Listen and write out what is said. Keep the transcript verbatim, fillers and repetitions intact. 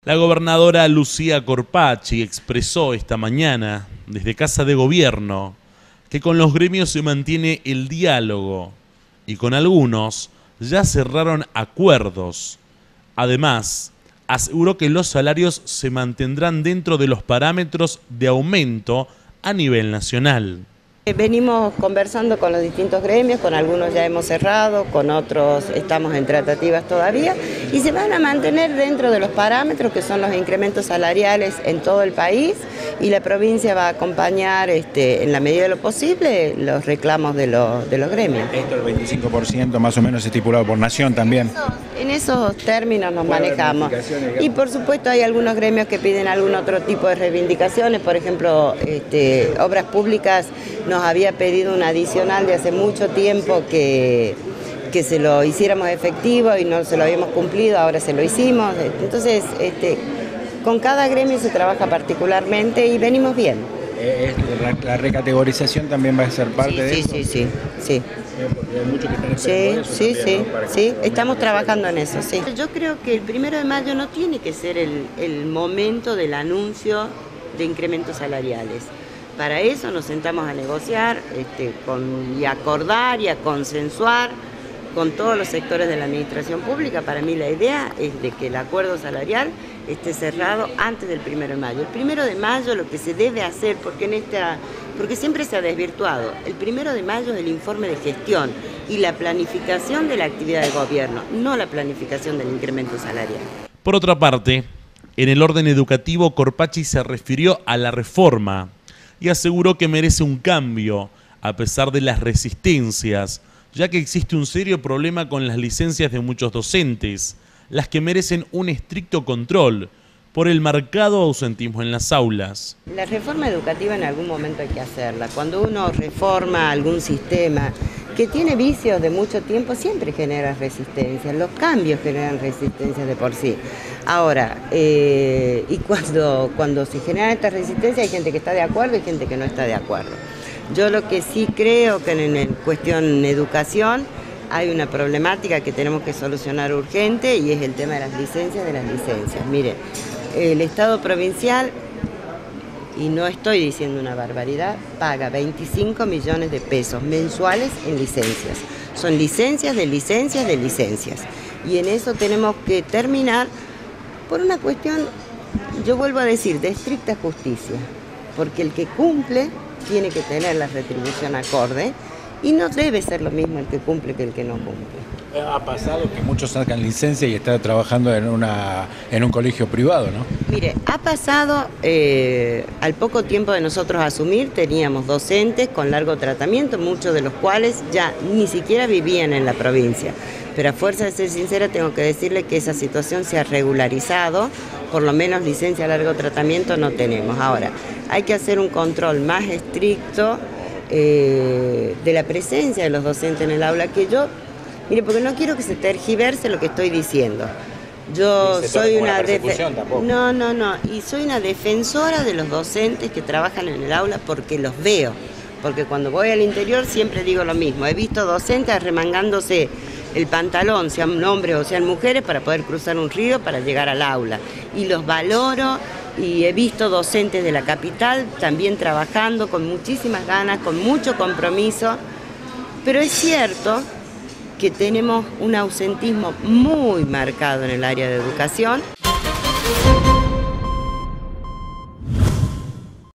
La gobernadora Lucía Corpacci expresó esta mañana, desde Casa de Gobierno, que con los gremios se mantiene el diálogo y con algunos ya cerraron acuerdos. Además, aseguró que los salarios se mantendrán dentro de los parámetros de aumento a nivel nacional. Venimos conversando con los distintos gremios, con algunos ya hemos cerrado, con otros estamos en tratativas todavía y se van a mantener dentro de los parámetros que son los incrementos salariales en todo el país y la provincia va a acompañar este, en la medida de lo posible los reclamos de, lo, de los gremios. Esto el veinticinco por ciento más o menos estipulado por Nación también. En esos términos nos manejamos y por supuesto hay algunos gremios que piden algún otro tipo de reivindicaciones, por ejemplo este, Obras Públicas nos había pedido un adicional de hace mucho tiempo que, que se lo hiciéramos efectivo y no se lo habíamos cumplido, ahora se lo hicimos. Entonces, este, con cada gremio se trabaja particularmente y venimos bien. Eh, la, la recategorización también va a ser parte sí, de sí, eso. Sí, sí, sí. Porque hay muchos que están Sí, esperando eso sí, también, sí, ¿no? Para sí, que estamos trabajando en eso, sí. Yo creo que el primero de mayo no tiene que ser el, el momento del anuncio de incrementos salariales. Para eso nos sentamos a negociar este, con, y a acordar y a consensuar con todos los sectores de la administración pública. Para mí la idea es de que el acuerdo salarial esté cerrado antes del primero de mayo. El primero de mayo lo que se debe hacer, porque, en esta, porque siempre se ha desvirtuado, el primero de mayo es el informe de gestión y la planificación de la actividad de gobierno, no la planificación del incremento salarial. Por otra parte, en el orden educativo, Corpacci se refirió a la reforma y aseguró que merece un cambio a pesar de las resistencias, ya que existe un serio problema con las licencias de muchos docentes, las que merecen un estricto control por el marcado ausentismo en las aulas. La reforma educativa en algún momento hay que hacerla. Cuando uno reforma algún sistema que tiene vicios de mucho tiempo, siempre genera resistencia. Los cambios generan resistencia de por sí. Ahora, eh, y cuando, cuando se genera esta resistencia hay gente que está de acuerdo y gente que no está de acuerdo. Yo lo que sí creo que en, en cuestión educación hay una problemática que tenemos que solucionar urgente y es el tema de las licencias de las licencias. Mire, el Estado provincial, y no estoy diciendo una barbaridad, paga veinticinco millones de pesos mensuales en licencias. Son licencias de licencias de licencias. Y en eso tenemos que terminar por una cuestión, yo vuelvo a decir, de estricta justicia. Porque el que cumple tiene que tener la retribución acorde y no debe ser lo mismo el que cumple que el que no cumple. Ha pasado que muchos sacan licencia y están trabajando en, una, en un colegio privado, ¿no? Mire, ha pasado, eh, al poco tiempo de nosotros asumir, teníamos docentes con largo tratamiento, muchos de los cuales ya ni siquiera vivían en la provincia. Pero a fuerza de ser sincera tengo que decirle que esa situación se ha regularizado, por lo menos licencia a largo tratamiento no tenemos. Ahora, hay que hacer un control más estricto eh, de la presencia de los docentes en el aula, que yo... Mire, porque no quiero que se tergiverse lo que estoy diciendo. Yo soy una no, no, no, y soy una defensora de los docentes que trabajan en el aula porque los veo, porque cuando voy al interior siempre digo lo mismo. He visto docentes arremangándose el pantalón, sean hombres o sean mujeres, para poder cruzar un río para llegar al aula. Y los valoro y he visto docentes de la capital también trabajando con muchísimas ganas, con mucho compromiso, pero es cierto que tenemos un ausentismo muy marcado en el área de educación